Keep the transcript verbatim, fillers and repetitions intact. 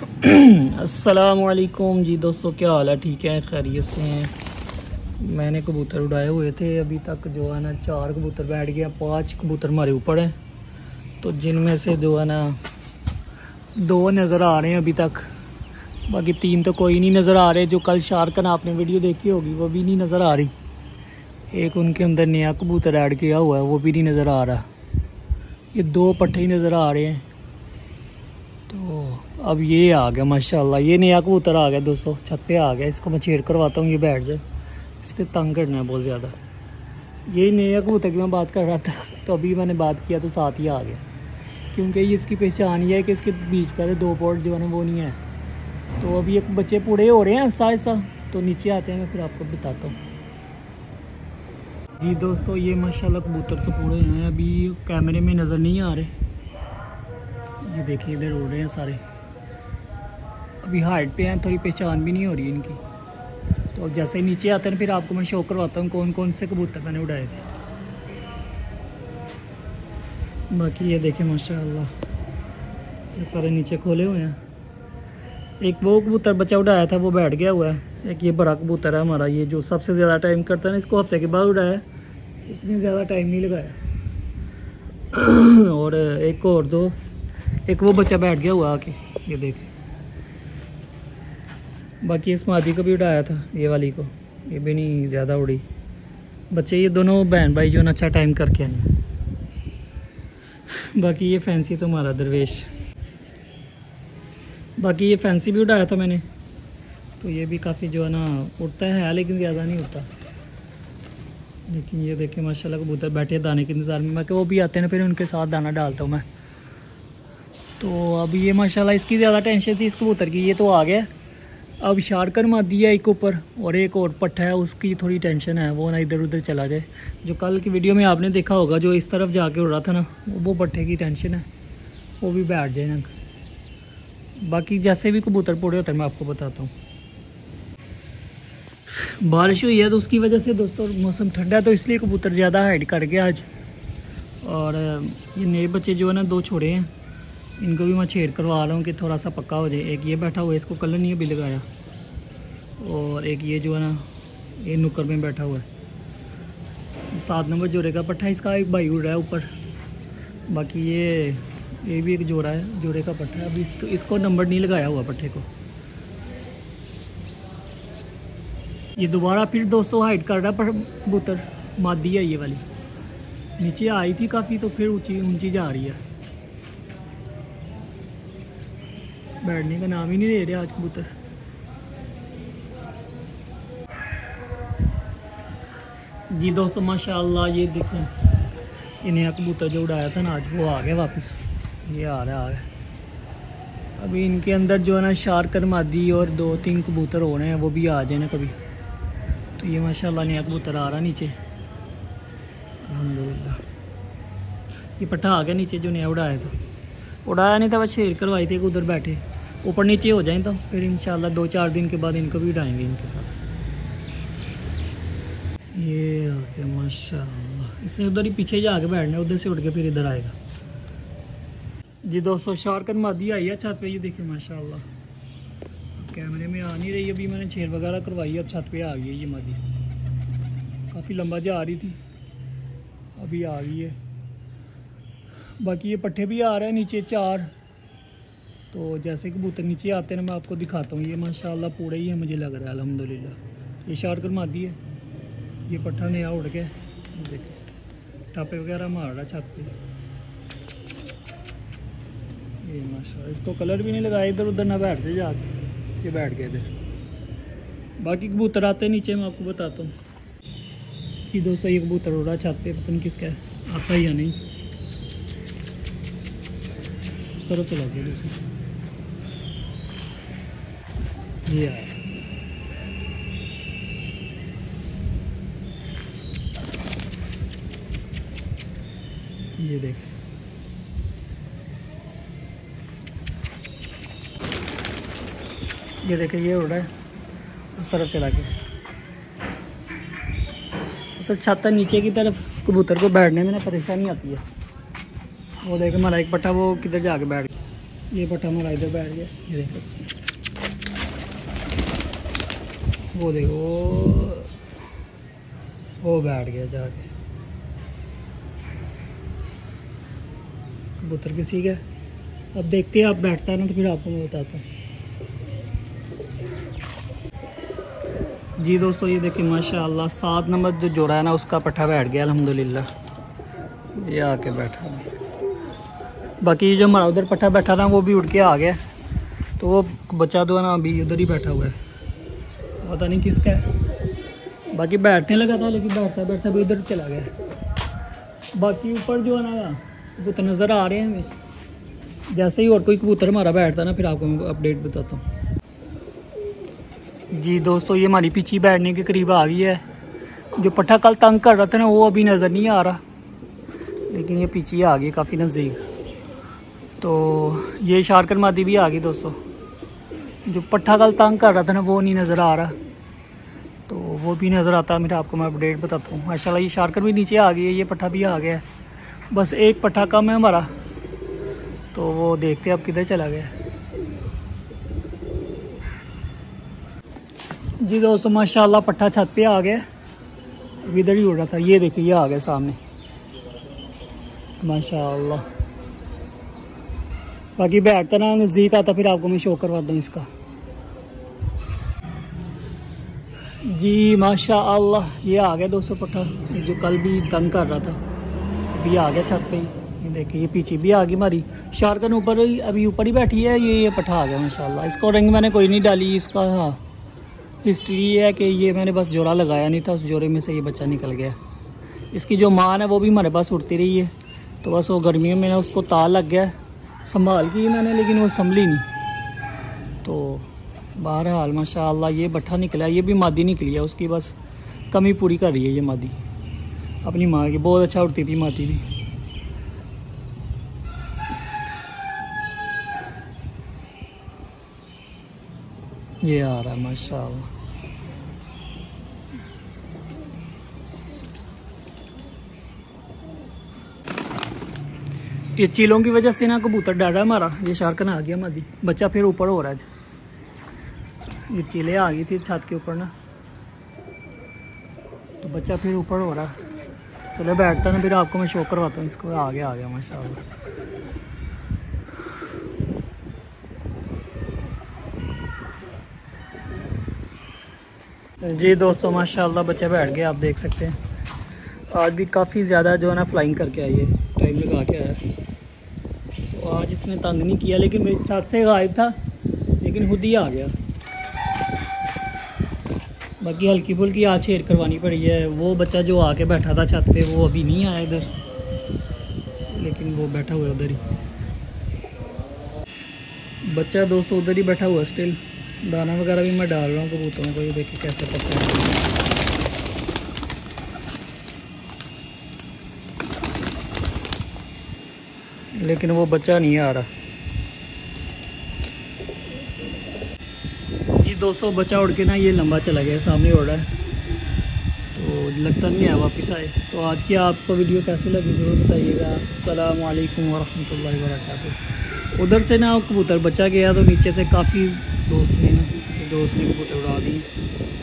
अस्सलामुअलैकुम जी दोस्तों, क्या हाल है? ठीक है, खैरियत से हैं। मैंने कबूतर उड़ाए हुए थे, अभी तक जो है ना चार कबूतर बैठ गया, पांच कबूतर हमारे ऊपर हैं। तो जिनमें से जो है ना दो नज़र आ रहे हैं अभी तक, बाकी तीन तो कोई नहीं नज़र आ रहे। जो कल शारकन आपने वीडियो देखी होगी वो भी नहीं नज़र आ रही। एक उनके अंदर नया कबूतर ऐड किया हुआ है, वो भी नहीं नज़र आ रहा। ये दो पट्टे ही नज़र आ रहे हैं। तो अब ये आ गया माशाल्लाह, ये नया कबूतर आ गया दोस्तों, छत पे आ गया। इसको मैं छेड़ करवाता हूँ, ये बैठ जाए। इसने तंग करना है बहुत ज़्यादा। यही नया कबूतर की मैं बात कर रहा था, तो अभी मैंने बात किया तो साथ ही आ गया, क्योंकि ये इसकी पहचान ये है कि इसके बीच पहले दो पोर्ट जो है ना वो नहीं है। तो अभी एक बच्चे पूरे हो रहे हैं आहिस्ता आहिस्ता, तो नीचे आते हैं, मैं फिर आपको बताता हूँ। जी दोस्तों, ये माशाल्लाह कबूतर तो पूरे हैं, अभी कैमरे में नज़र नहीं आ रहे। ये देखिए इधर उड़ रहे हैं सारे, अभी हाइट पे हैं, थोड़ी पहचान भी नहीं हो रही इनकी। तो अब जैसे ही नीचे आते हैं फिर आपको मैं शो करवाता हूँ कौन कौन से कबूतर मैंने उड़ाए थे। बाकी ये देखें माशाल्लाह, ये सारे नीचे खोले हुए हैं। एक वो कबूतर बच्चा उड़ाया था वो बैठ गया हुआ है। एक ये बड़ा कबूतर है हमारा, ये जो सबसे ज़्यादा टाइम करता है ना, इसको हफ्ते के बाद उड़ाया, इसने ज़्यादा टाइम नहीं लगाया। और एक और दो, एक वो बच्चा बैठ गया हुआ आके, ये देखें। बाकी इस मादी को भी उड़ाया था, ये वाली को, ये भी नहीं ज़्यादा उड़ी। बच्चे ये दोनों बहन भाई जो ना अच्छा टाइम करके आए हैं। बाकी ये फैंसी तो हमारा दरवेश, बाकी ये फैंसी भी उड़ाया था मैंने, तो ये भी काफ़ी जो है ना उड़ता है, लेकिन ज़्यादा नहीं उड़ता। लेकिन ये देखें माशाल्लाह कबूतर बैठे दाने के इंतज़ार में, मैं कि वो भी आते हैं ना फिर उनके साथ दाना डालता हूँ मैं। तो अभी ये माशाल्लाह इसकी ज़्यादा टेंशन थी इस कबूतर की, ये तो आ गया। अब शारकर मादी है एक ऊपर, और एक और पट्टा है, उसकी थोड़ी टेंशन है, वो ना इधर उधर चला जाए। जो कल की वीडियो में आपने देखा होगा, जो इस तरफ जाके उड़ रहा था ना, वो पट्टे की टेंशन है, वो भी बैठ जाए ना। बाकी जैसे भी कबूतर पूरे होते हैं मैं आपको बताता हूँ। बारिश हुई है तो उसकी वजह से दोस्तों मौसम ठंडा है, तो इसलिए कबूतर ज़्यादा हाइड कर गया आज। और ये नए बच्चे जो है ना दो छोड़े हैं, इनको भी मैं छेड़ करवा रहा हूँ कि थोड़ा सा पक्का हो जाए। एक ये बैठा हुआ है, इसको कलर नहीं अभी लगाया, और एक ये जो है ना ये नुक्कर में बैठा हुआ है। सात नंबर जोड़े का पट्टा, इसका एक भाई उड़ रहा है ऊपर। बाकी ये ये भी एक जोड़ा है, जोड़े का पट्टा है। अभी इसको इसको नंबर नहीं लगाया हुआ पट्टे को। ये दोबारा फिर दोस्तों हाइट कर रहा है कबूतर, मादी है ये वाली, नीचे आई थी काफ़ी, तो फिर ऊंची ऊंची जा रही है। बैठने का नाम ही नहीं ले रहे आज कबूतर। जी दोस्तों माशाल्लाह, ये देखें ये नया कबूतर जो उड़ाया था ना आज, वो आ गया वापस। ये आ रहा है आ रहा है अभी इनके अंदर जो है ना शारकर मादी और दो तीन कबूतर हो रहे हैं, वो भी आ जाए ना कभी। तो ये माशाल्लाह नया कबूतर आ रहा नीचे, अल्हम्दुलिल्लाह। ये पट्टा आ गया नीचे जो नया उड़ाया था, उड़ाया नहीं था, बस शेर करवाई थी। उधर बैठे ऊपर नीचे हो जाएं तो फिर इंशाल्लाह दो चार दिन के बाद इनको भी उड़ाएंगे इनके साथ। ये हो गया माशाल्लाह, इससे उधर ही पीछे जाके बैठना, उधर से उड़ के फिर इधर आएगा। जी दोस्तों, शारकन मादी आई है छत पे, ये देखिए माशाल्लाह। कैमरे में आ नहीं रही, अभी मैंने छेड़ वगैरह करवाई, अब छत पे आ गई है ये मादी। काफ़ी लंबा जा रही थी, अभी आ गई है। बाकी ये पट्टे भी आ रहे हैं नीचे चार। तो जैसे कबूतर नीचे आते हैं ना मैं आपको दिखाता हूँ। ये माशाल्लाह पूरे ही है, मुझे लग रहा है अल्हम्दुलिल्लाह। ये शारकर मादी है, ये पट्टा नया उड़ के देखिए टापे वगैरह मार रहा छत पे। ये माशाल्लाह, इसको कलर भी नहीं लगाया, इधर उधर ना बैठ जाए जाके, ये बैठ गए इधर। बाकी कबूतर आते हैं नीचे, मैं आपको बताता हूँ कि दोस्तों ये कबूतर उड़ रहा छत पे, पता नहीं किसका है, आता ही या नहीं। उस तरफ चला गया दोस्तों, ये आया। ये देख, ये देखे ये उड़ रहा है, उस तरफ चला गया। असल छत नीचे की तरफ कबूतर को बैठने में ना परेशानी आती है। वो देखे हमारा एक पट्टा वो किधर जाके बैठ गया। ये पट्टा हमारा इधर बैठ गया, ये देखो, वो देखो वो, वो बैठ गया जाके। कबूतर किसी का, अब देखते हैं, आप बैठता है ना तो फिर आपको मैं बताता हूँ। जी दोस्तों ये देखिए माशाल्लाह सात नंबर जो जोड़ा है ना उसका पट्ठा बैठ गया अल्हम्दुलिल्लाह, ये आके बैठा है। बाकी जो हमारा उधर पट्ठा बैठा था वो भी उड़ के आ गया, तो वो बच्चा तो है ना अभी उधर ही बैठा हुआ है, पता नहीं किसका है। बाकी बैठने लगा था लेकिन बैठता बैठता भी उधर चला गया। बाकी ऊपर जो है ना कबूतर नज़र आ रहे हैं हमें, जैसे ही और कोई कबूतर हमारा बैठता ना फिर आपको मैं अपडेट बताता हूँ। जी दोस्तों ये हमारी पीछे बैठने के करीब आ गई है। जो पट्ठा कल तंग कर रहा था ना वो अभी नज़र नहीं आ रहा, लेकिन ये पीछे आ गई काफ़ी नज़दीक। तो ये शारकन मादी भी आ गई दोस्तों। जो पट्ठा कल तंग कर रहा था ना वो नहीं नज़र आ रहा, तो वो भी नज़र आता है मेरा, आपको मैं अपडेट बताता हूँ। माशाल्लाह ये शारकन भी नीचे आ गई है, ये पट्ठा भी आ गया है, बस एक पट्ठा कम है हमारा, तो वो देखते हैं अब किधर चला गया। जी दोस्तों माशाल्लाह पट्ठा छत पे आ गया, इधर ही उड़ रहा था, ये देखिए ये आ गया सामने माशाल्लाह। बाकी बैठता ना नज़दीक आता फिर आपको मैं शो करवाता हूँ इसका। जी माशाल्लाह ये आ गया दोस्तों पट्ठा, जो कल भी तंग कर रहा था अभी आ गया छत पे ही। ये देखिए ये पीछे भी आ गई हमारी शारकन, ऊपर ही अभी ऊपर ही बैठी है। ये ये पट्ठा आ गया माशाल्लाह। इसको रंग मैंने कोई नहीं डाली, इसका हाँ हिस्ट्री ये है कि ये मैंने बस जोड़ा लगाया नहीं था, उस जोड़े में से ये बच्चा निकल गया। इसकी जो माँ है वो भी हमारे पास उड़ती रही है, तो बस वो गर्मियों में ना उसको ताल लग गया, संभाल की मैंने लेकिन वो संभली नहीं। तो बहरहाल माशाल्लाह ये बट्ठा निकला, ये भी मादी निकली है, उसकी बस कमी पूरी कर रही है ये मादी अपनी माँ की। बहुत अच्छा उड़ती थी मादी भी। ये आ रहा है माशाल्लाह। ये चीलों की वजह से ना कबूतर डर रहा है हमारा। ये शारकन आ गया मादी, बच्चा फिर ऊपर हो रहा है। ये चीलें आ गई थी छत के ऊपर ना, तो बच्चा फिर ऊपर हो रहा है। चलो बैठता ना फिर आपको मैं शो करवाता हूँ इसको। आगे आ गया माशाल्लाह। जी दोस्तों माशाल्लाह बच्चा बैठ गया, आप देख सकते हैं। आज भी काफ़ी ज़्यादा जो है ना फ्लाइंग करके आई है, टाइम लगा के आया। तो आज इसने तंग नहीं किया, लेकिन मेरी छत से गायब था लेकिन खुद ही आ गया। बाकी हल्की फुल्की आज छेड़ करवानी पड़ी है। वो बच्चा जो आके बैठा था छत पे वो अभी नहीं आया इधर, लेकिन वो बैठा हुआ उधर ही। बच्चा दोस्तों उधर ही बैठा हुआ स्टिल। दाना वगैरह भी मैं डाल रहा हूँ कबूतरों को, ये देखिए कैसे पकड़ है। लेकिन वो बच्चा नहीं आ रहा। ये दोस्तों बच्चा उड़ के ना ये लंबा चला गया, सामने उड़ रहा है, तो लगता नहीं है वापस आए। तो आज की आपको वीडियो कैसी लगी ज़रूर बताइएगा। अस्सलाम वालेकुम वरहमतुल्लाहि वबरकातुहू। उधर से ना कबूतर बचा गया, तो नीचे से काफ़ी दोस्त ने ना किसी दोस्त ने कबूतर उड़ा दी।